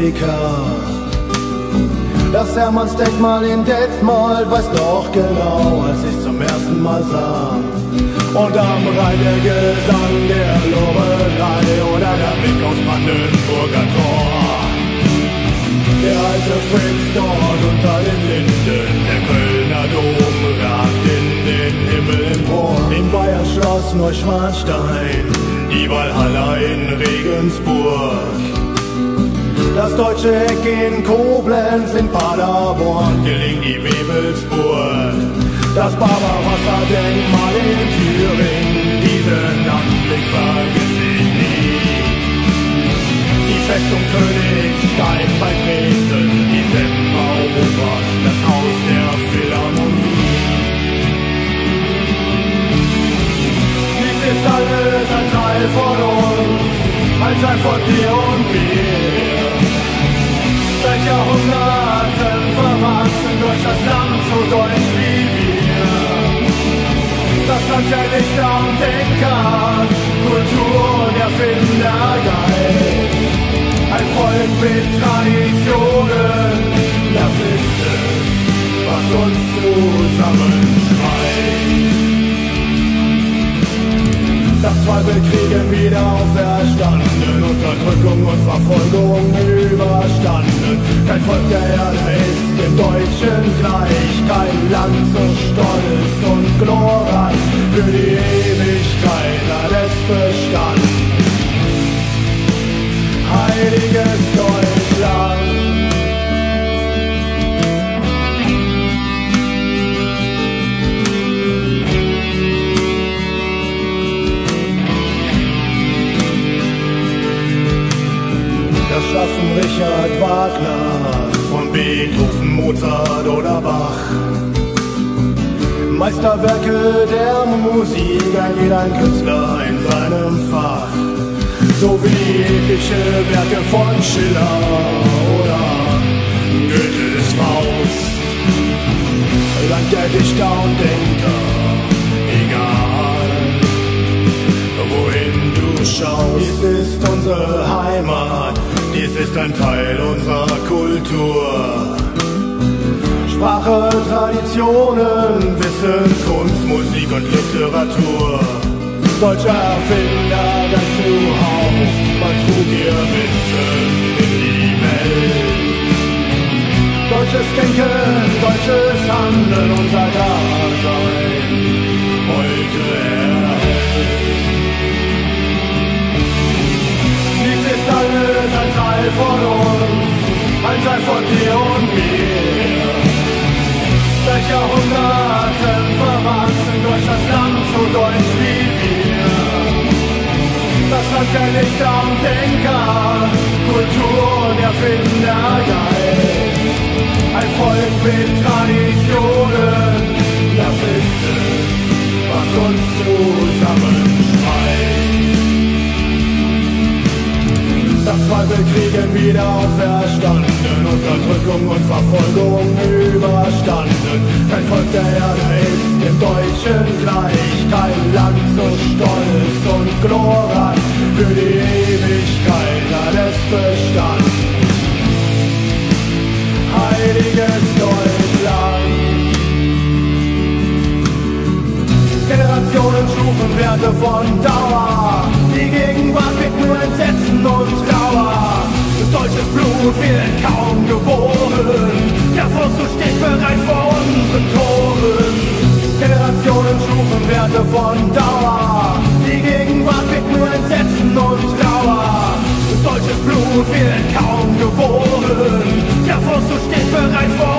Politiker. Das Hermannsdenkmal in Detmold weiß doch genau, als ich's zum ersten Mal sah. Und am Rhein der Gesang der Lorelei oder der Blick aus Brandenburger Tor. Der alte Fritz dort unter den Linden, der Kölner Dom ragt in den Himmel empor. In Bayern Schloss Neuschwanstein, die Walhalla in Regensburg. Das Deutsche Eck in Koblenz, in Paderborn gelingt die Wewelsburg. Das Barbarossa-Denkmal in Thüringen, diesen Anblick vergiss ich nie. Die Festung Königstein bei Dresden, die Semperoper, das Haus der Philharmonie. Dies ist alles ein Teil von uns, ein Teil von dir und mir. Seit Jahrhunderten verwachsen durch das Land so deutsch wie wir. Das Land der Dichter und Denker, Kultur und Erfindergeist. Ein Volk mit Traditionen, das ist es, was uns zusammenschweißt. Nach 2 Weltkriegen wieder auferstanden, Unterdrückung und Verfolgung überstanden. Kein Volk der Erde ist dem Deutschen gleich, kein Land so stolz und glorreich für die Ewigkeit hat es bestanden. Heiliges Deutschland. Das schaffen Richard Wagner, von Beethoven, Mozart oder Bach. Meisterwerke der Musik, ein Künstler in seinem Fach. So wie epische Werke von Schiller oder Goethes Faust. Land der Dichter und Denker, egal wohin du schaust. Dies ist unsere Heimat, dies ist ein Teil unserer Kultur. Sprache, Traditionen, Wissen, Kunst, Musik und Literatur. Deutscher Erfinder, das Zuhause, man trug ihr Wissen in die Welt. Deutsches Denken, deutsches Handeln, unser Dasein, heute erhält. Dies ist alles ein Teil von uns, ein Teil von dir und mir. Seit Jahrhunderten verwachsen durch das Land so deutsch wie wir. Das Land der Dichter und Denker, Kultur und Erfindergeist. Ein Volk mit Traditionen, das ist es, was uns zusammenschweißt. Nach 2 Weltkriegen wieder auferstanden, Unterdrückung und Verfolgung überstanden. Kein Volk der Erde ist dem Deutschen gleich, kein Land so stolz und glorreich für die Ewigkeit hat es bestanden. Heiliges Deutschland. Generationen Stufenwerte von Dauer, die Gegenwart wird nur Entsetzen und Trauer. Deutsches Blut wird kaum geboren, der Vollzug steht bereits vor unseren Toren. Generationen Stufenwerte von Dauer, die Gegenwart wird nur Entsetzen und Trauer. Deutsches Blut wird kaum geboren, der Vollzug steht bereits vor